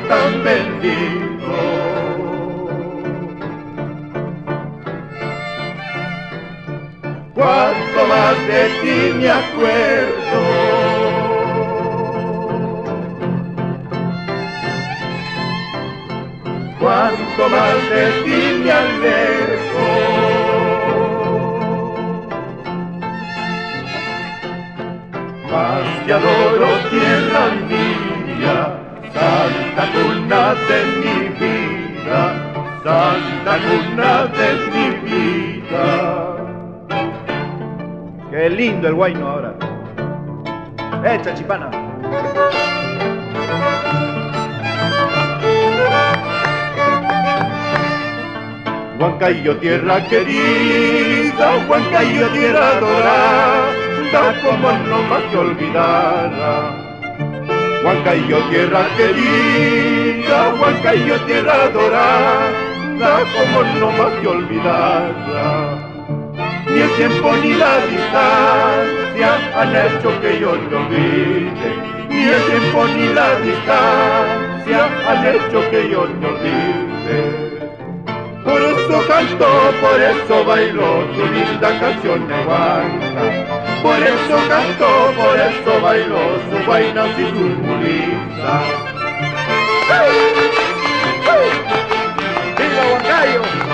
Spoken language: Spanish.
tan bendito. Cuanto más de ti me acuerdo, cuanto más de ti me alejo, más te adoro, tierra mía, santa cuna de mi vida, santa cuna de mi vida. Qué lindo el huayno ahora. Echa, chipana. Huancayo, tierra querida, Huancayo, tierra adorada, como no más te olvidara. Huancayo, tierra querida, Huancayo, tierra adorada, como no más te olvidara. Ni el tiempo ni la distancia han hecho que yo te olvide, ni el tiempo ni la distancia han hecho que yo te olvide. Por eso canto, por eso bailo tu linda canción de Huanca. Por eso canto, por eso bailo sus guainas y sus mulitas. ¡Viva Huancayo!